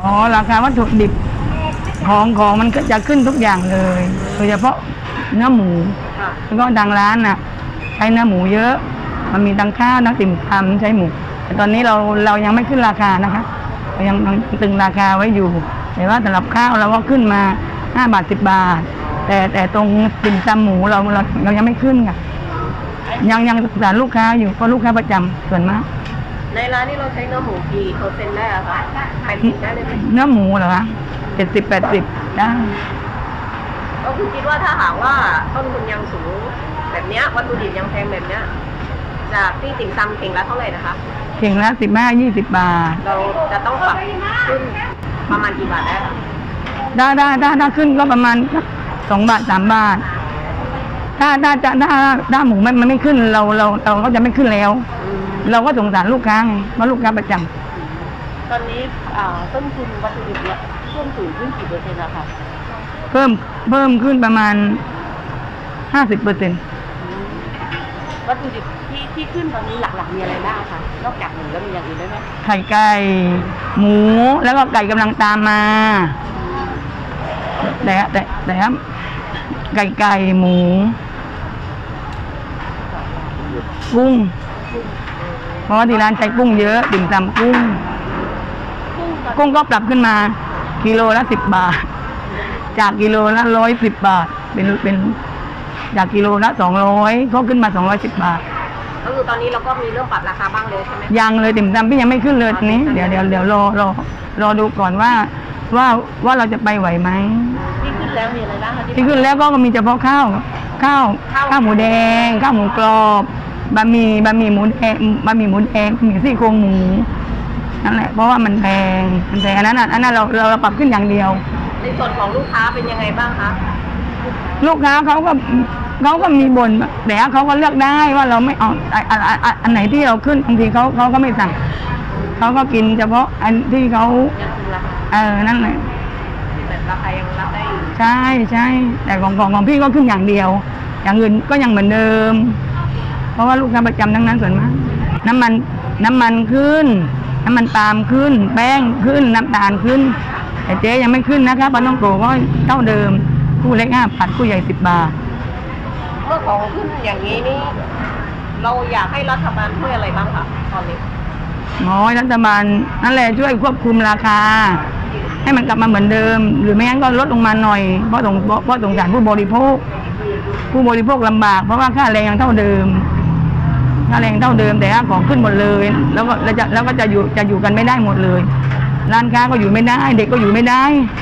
อ๋อราคาวัตถุดิบของมันก็จะขึ้นทุกอย่างเลยโดยเฉพาะเนื้อหมูแล้วก็ทางร้านน่ะใช้เนื้อหมูเยอะมันมีทั้งข้าวทั้งติ่มซำใช้หมูแต่ตอนนี้เรายังไม่ขึ้นราคานะคะเรายังตึงราคาไว้อยู่แต่ว่าสำหรับข้าวเราก็ขึ้นมา5 บาท 10 บาทแต่ตรงติ่มซำหมูเรายังไม่ขึ้นค่ะยังศึกษาลูกค้าอยู่เพราะลูกค้าประจำส่วนมากในร้านนี้เราใช้เนื้อหมูกี่เปอร์เซ็นต์ได้อะคะ80ได้เลยไหมเนื้อหมูเหรอคะ70-80ได้ก็คือคิดว่าถ้าหากว่าต้นทุนยังสูงแบบนี้วัตถุดิบยังแพงแบบนี้จากที่ติ่มซำเข่งละเท่าไหร่นะคะเข่งละ15-20 บาทเราจะต้องปรับขึ้นประมาณกี่บาทได้ขึ้นก็ประมาณ2 บาท 3 บาทถ้าหมูมันไม่ขึ้นเราก็จะไม่ขึ้นแล้วเราก็สงสารลูกค้าไงเพราะลูกค้าประจำตอนนี้ต้นทุนวัตถุดิบเนี่ยเพิ่มสูงขึ้นกี่เปอร์เซ็นต์อะคะเพิ่มขึ้นประมาณ50% วัตถุดิบที่ขึ้นตอนนี้หลักๆมีอะไรบ้างคะนอกจากหมูแล้วมีอย่างอื่นได้ไหมไข่ไก่หมูแล้วก็ไก่กำลังตามมาแต่ครับไก่หมูกุ้งเพราะว่าที่ร้านใช้กุ้งเยอะติ่มซำกุ้งก็ปรับขึ้นมากิโลละ10 บาทจากกิโลละ110 บาทเป็นจากกิโลละ200เขาขึ้นมา210 บาทก็คือตอนนี้เราก็มีเรื่องปรับราคาบ้างเลยใช่ไหมยังเลยติ่มซำพี่ยังไม่ขึ้นเลยนี้เดี๋ยวรอดูก่อนว่าเราจะไปไหวไหมที่ขึ้นแล้วมีอะไรบ้างที่ขึ้นแล้วก็มีเฉพาะข้าวหมูแดงข้าวหมูกรอบบะหมี่หมูแดงบะหมี่ซี่โครงหมูนั่นแหละเพราะว่ามันแพงอันนั้นเราปรับขึ้นอย่างเดียวในส่วนของลูกค้าเป็นยังไงบ้างคะลูกค้าเขาก็มีบ่นแต่เขาก็เลือกได้ว่าเราไม่เอาอันไหนที่เราขึ้นบางทีเขาก็ไม่สั่งเขาก็กินเฉพาะอันที่เขานั่นแหละแต่ราคายังรับได้อยู่ใช่แต่ของพี่ก็ขึ้นอย่างเดียวอย่างอื่นก็ยังเหมือนเดิมเพราะว่าลูกค้าประจำทั้งนั้นส่วนมากน้ำมันขึ้นน้ำมันปาล์มขึ้นแป้งขึ้นน้ำตาลขึ้นแต่เจ๊ยังไม่ขึ้นนะคะปลาท่องโกก็เท่าเดิมผู้เล็ก5 บาทผู้ใหญ่10 บาทเมื่อของขึ้นอย่างนี้นี่เราอยากให้รัฐบาลช่วยอะไรบ้างคะตอนนี้รัฐบาลนั่นแหละช่วยควบคุมราคาให้มันกลับมาเหมือนเดิมหรือไม่งั้นก็ลดลงมาหน่อยเพราะสงสารผู้บริโภคลำบากเพราะว่าค่าแรงยังเท่าเดิมแต่ของขึ้นหมดเลยแล้วก็จะอยู่กันไม่ได้หมดเลยร้านค้าก็อยู่ไม่ได้เด็กก็อยู่ไม่ได้